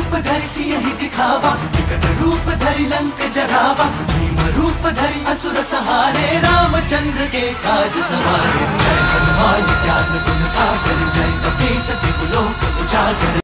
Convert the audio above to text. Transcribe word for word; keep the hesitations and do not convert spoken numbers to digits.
रूप धरि सिंह दिखावा, विकट रूप धरि लंक जरावा, भीम रूप धरि असुर सहारे, रामचंद्र के काज सवारे। जय हनुमान ज्ञान गुण सागर, जय कपीस तिहु लोक उजागर।